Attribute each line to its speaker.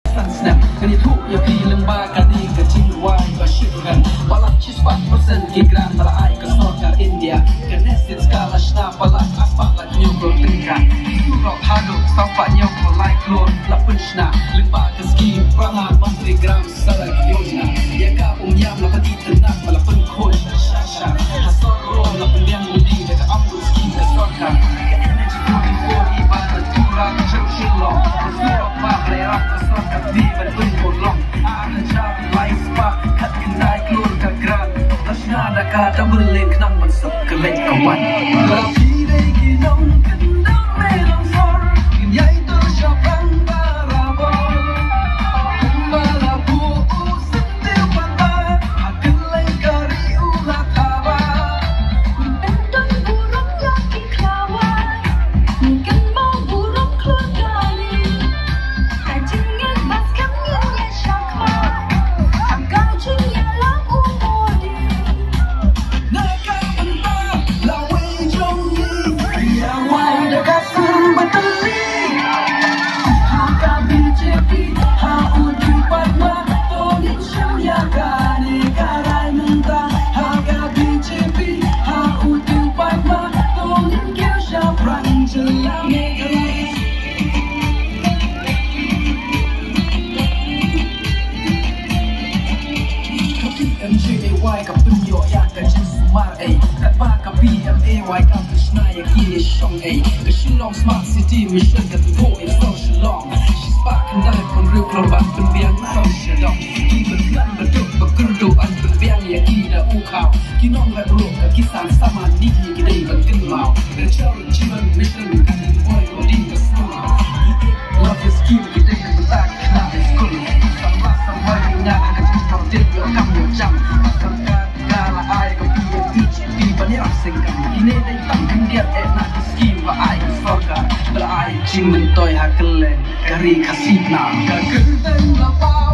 Speaker 1: Snap, kan itu ya pi lembaga di kecil wai bersyukur. Balak cis 4% kigram balai ke sorga India. Kenesit skala shna balak aspak la nyokro tingkat. Itu rock hado sampai nyokro like lor la punchna. Lembaga ski prangan menteri gram sarak yojna. Ya ka yam la pati tenang bala pun khoj shasha. Hasor ro la pendiang mudi dekat ambul ski ke sorga. Energy 44 ibarat kurang chillo. Surok pak lerak ke sorga. Di bandung bolong, ada jam lain spa, kat kendai keluar ke gran, lasna ada kata belin kenang masuk ke lek kawan. Lagi lagi dong kendang melong sor, yai tersyapang barabol, balabu sentil patah, akelai kari ulat haba.
Speaker 2: Bentang burung lagi kawan, mungkin mau burung keluar dari.
Speaker 1: MJAY ka penyo ya ka jin sumar kat ba ka BMAY ka krishna ya ki shong ka shilong smart city mission ka to go in social long she's back and dive on real global penbiang social dong ki berlan beduk begerdu an penbiang ya ki da ukau ki nong la ro ka kisan sama ni ki dei ban kin mau the challenge mission ka ni boy rodin ka school love is key ki dei ban tak na school sama sama nya ka jin from dip yo kam yo jam kala ai ka pi banyak singkam ini dai tam dia na scheme wa ai sorga bela ai jing men toy haklen kari kasih na ka genteng la